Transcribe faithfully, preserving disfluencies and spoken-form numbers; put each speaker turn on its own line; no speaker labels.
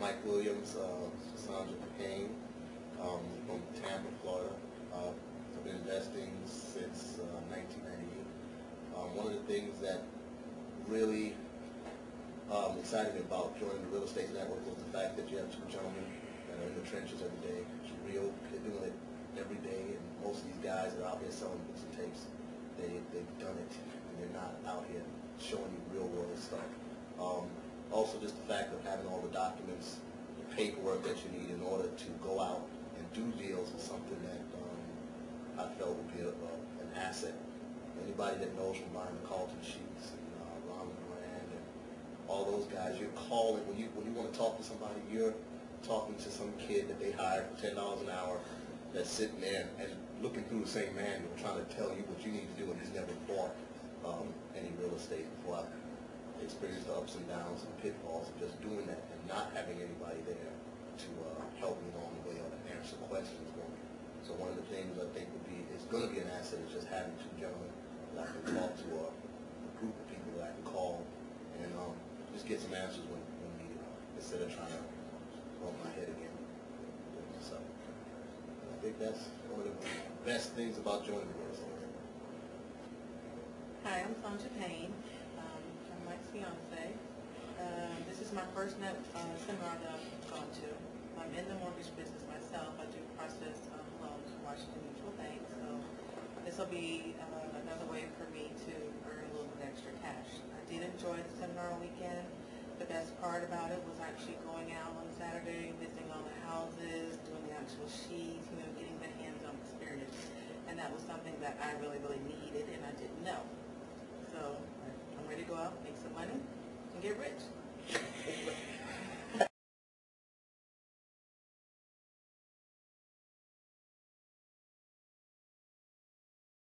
Mike Williams, uh, Sandra Payne, um, from Tampa, Florida. Uh, I've been investing since uh, nineteen ninety-eight. Um, one of the things that really um, excited me about joining the real estate network was the fact that you have two gentlemen that are in the trenches every day. It's real. They're doing it every day, and most of these guys that are out here selling books and tapes, they, they've done it, and they're not out here showing you real world stuff. Um, also just the fact of having all the documents, the paperwork that you need in order to go out and do deals is something that um, I felt would be a, a, an asset. Anybody that knows from buying the Carlton Sheets and uh, Ron Moran and all those guys, you're calling, when you, when you want to talk to somebody, you're talking to some kid that they hired for ten dollars an hour that's sitting there and looking through the same manual trying to tell you what you need to do, and he's never bought um, any real estate before. I've experienced the ups and downs and pitfalls of just doing that and not having anybody there to uh, help me along the way or to answer questions for me. So one of the things I think would be, is going to be an asset, is just having two gentlemen that I can talk to, a, a group of people that I can call and um, just get some answers when, when needed, instead of trying to bump my head again. So I think that's one of the best things about joining the real estate.
Hi, I'm Sandra Payne. Um, I'm Mike's fiance. Um, this is my first net, uh, seminar that I've gone to. I'm in the mortgage business myself. I do process um, loans for Washington Mutual Bank, so this will be uh, another way for me to earn a little bit extra cash. I did enjoy the seminar weekend. The best part about it was actually going out on Saturday, visiting all the houses, doing the actual sheets, you know, getting the hands-on experience. And that was something that I really, really needed and I didn't know. So I'm ready to go out, make some money, and get rich.